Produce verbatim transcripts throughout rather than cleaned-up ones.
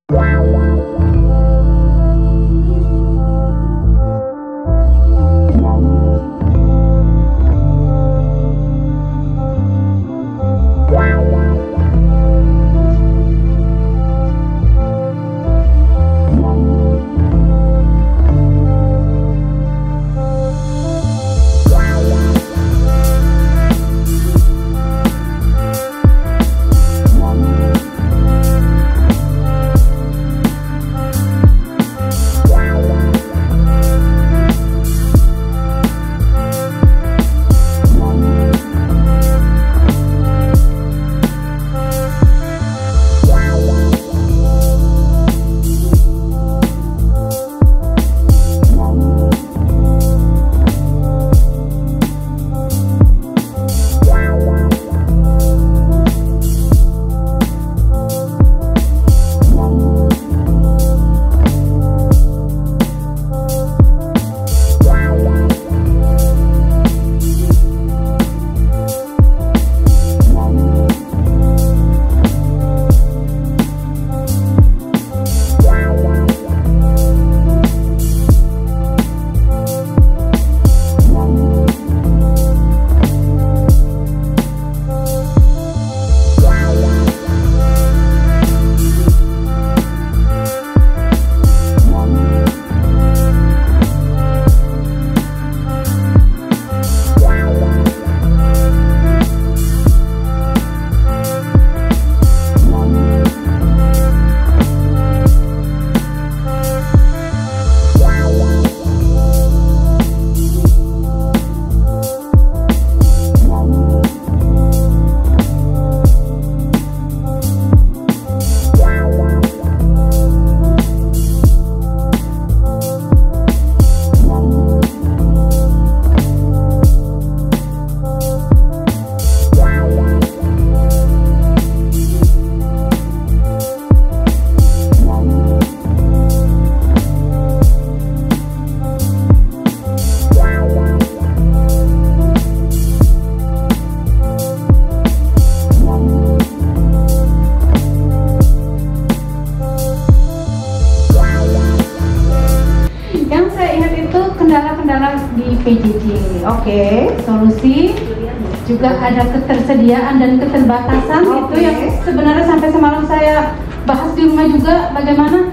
kendala-kendala di P J J. Oke. Okay. Solusi juga ada ketersediaan dan keterbatasan. Okay. Itu yang sebenarnya sampai semalam saya bahas di rumah juga bagaimana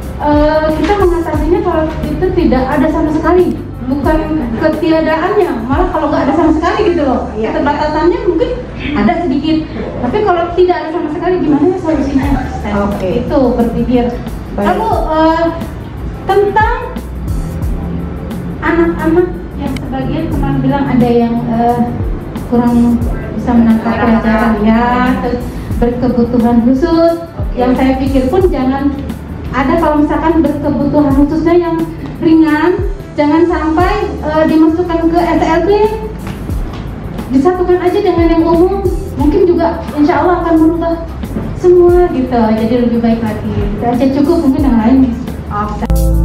uh, kita mengatasinya kalau itu tidak ada sama sekali. Bukan ketiadaannya, malah kalau nggak ada sama sekali gitu loh. Ya, keterbatasannya mungkin ada sedikit, tapi kalau tidak ada sama sekali gimana ya solusinya? Oke. Okay. Itu berpikir. Baik. Lalu uh, tentang anak-anak yang sebagian kemarin bilang ada yang uh, kurang bisa menangkap pelajaran ya, terus berkebutuhan khusus. Okay. Yang saya pikir pun jangan ada kalau misalkan berkebutuhan khususnya yang ringan. Jangan sampai uh, dimasukkan ke S L B, disatukan aja dengan yang umum, mungkin juga insya Allah akan merubah semua gitu, jadi lebih baik lagi. Kita aja cukup, mungkin yang lain bisa.